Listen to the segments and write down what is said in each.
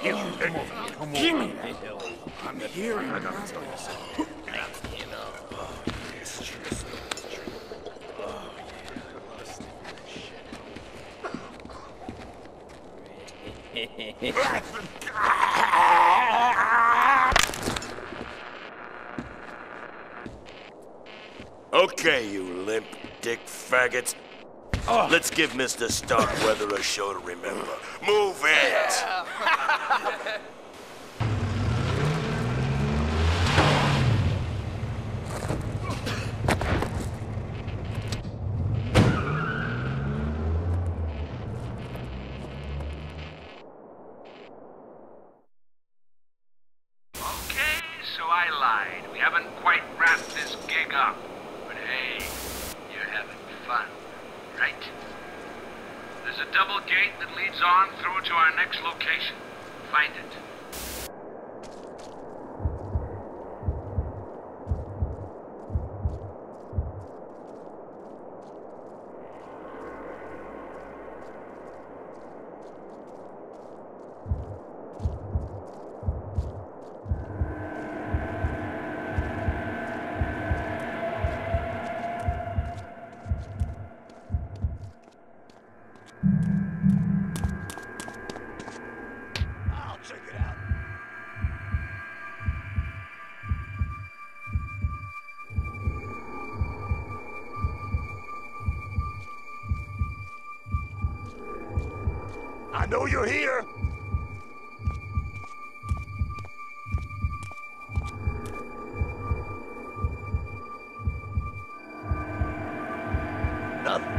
You, give me that. I'm here. I gotta tell you something. You know, it's just... Oh, yeah, I love sniffing that shit. Okay, you limp dick faggot. Let's give Mr. Starkweather a show to remember. Move it! Okay, so I lied. We haven't quite wrapped this gig up. But hey, you're having fun, right? There's a double gate that leads on through to our next location. Find it. I know you're here! Nothing.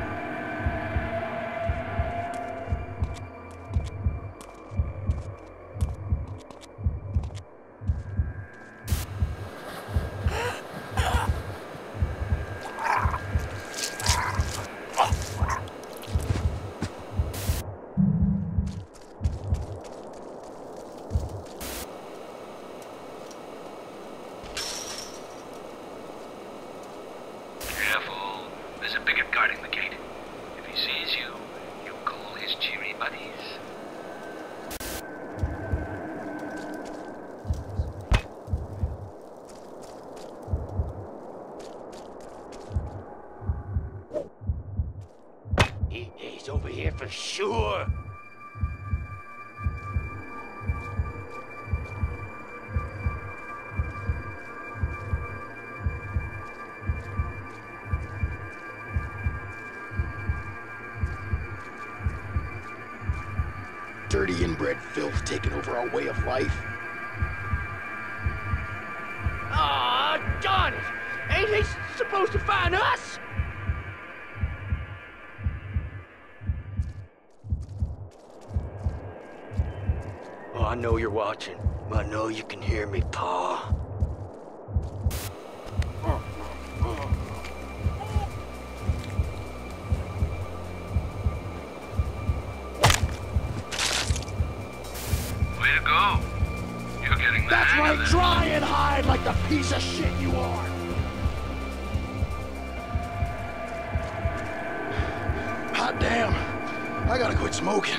There's a bigot guarding the gate. If he sees you, he'll call his cheery buddies. He's over here for sure. Dirty inbred filth taking over our way of life. Aw, darn it! Ain't he supposed to find us? Oh, I know you're watching. I know you can hear me, Pa. Way to go. You're getting the That's hang right, of this. try and hide like the piece of shit you are. Hot damn, I gotta quit smoking.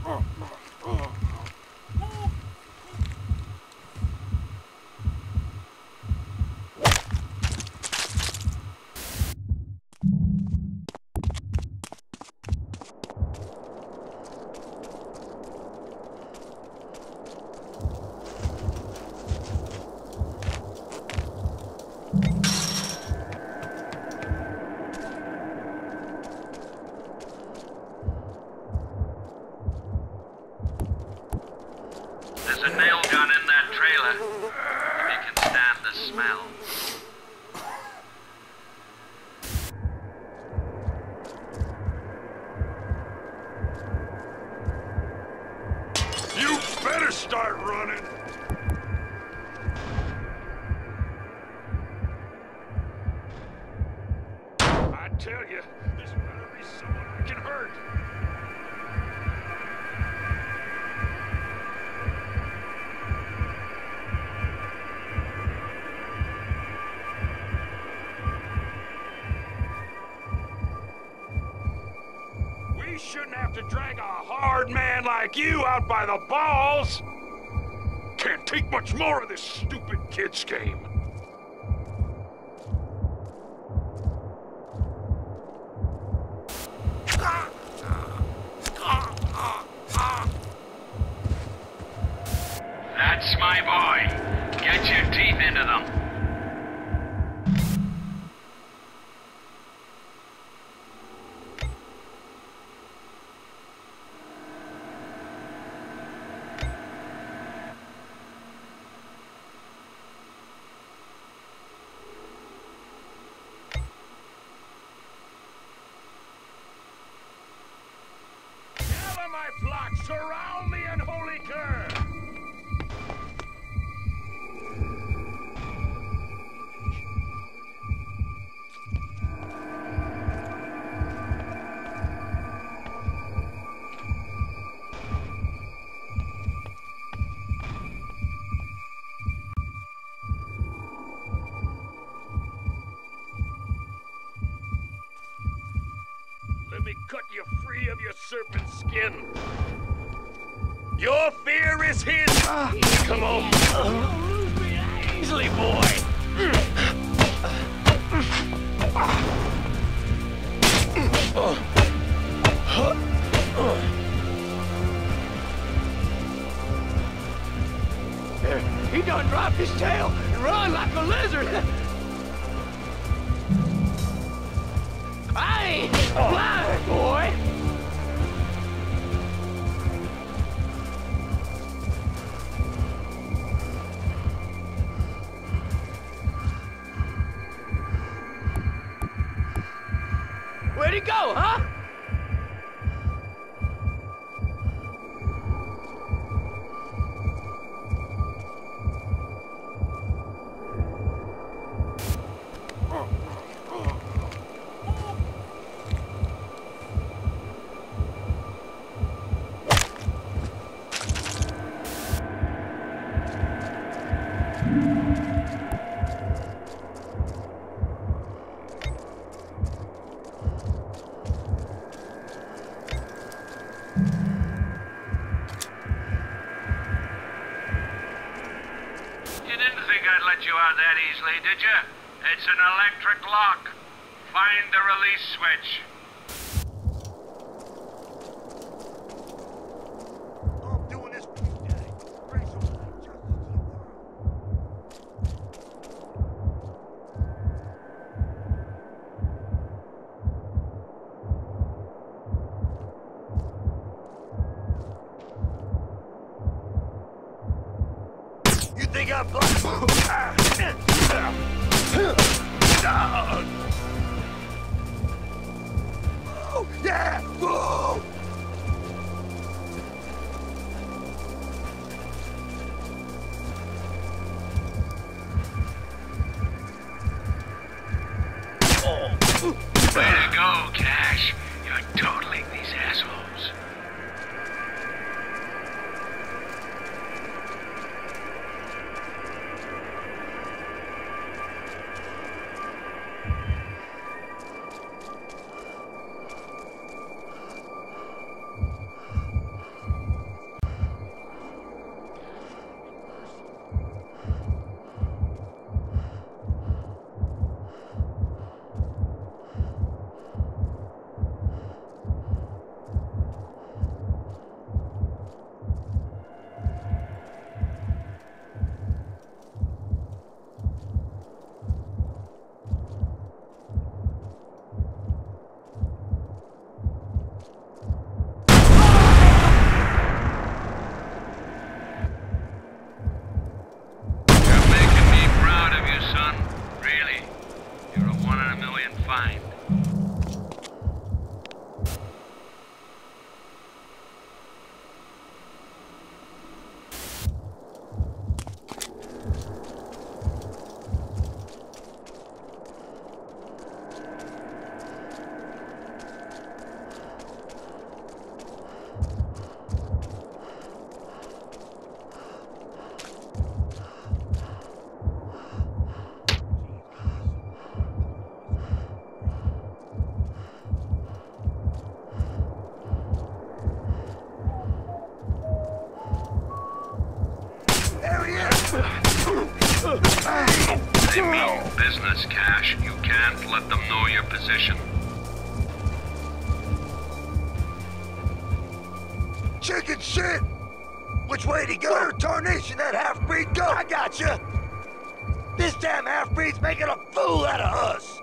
There's a nail gun in that trailer, if you can stand the smell. You better start running! I tell you, this better be someone I can hurt. We shouldn't have to drag a hard man like you out by the balls. Can't take much more of this stupid kid's game. That's my boy. Get your teeth into them. Gather my flock, surround the unholy cur! Let me cut you free of your serpent skin. Your fear is his. Come on. Don't lose me that easily, boy. He done dropped his tail and run like a lizard. I ain't blind, boy. Where'd he go, huh? You didn't think I'd let you out that easily, did you? It's an electric lock. Find the release switch. I'm doing this for you, Daddy. Bring some justice to the world. You think I'm blind? Oh, yeah! Whoa! Way to go, Cash. You're totaling these assholes. They mean business, Cash. You can't let them know your position. Chicken shit! Which way to go? Where tarnation that half-breed go? I gotcha! This damn half-breed's making a fool out of us!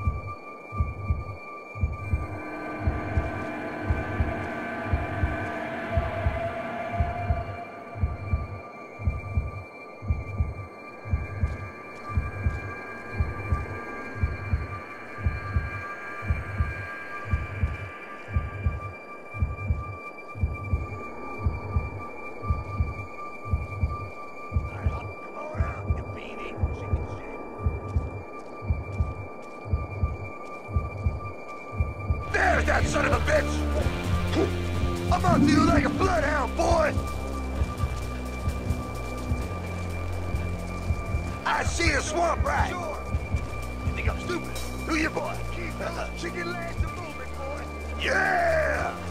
There's that son of a bitch! I'm on you like a bloodhound, boy! I see a swamp rat! Sure. You think I'm stupid? Who you boy? Chicken legs are moving, boy! Yeah!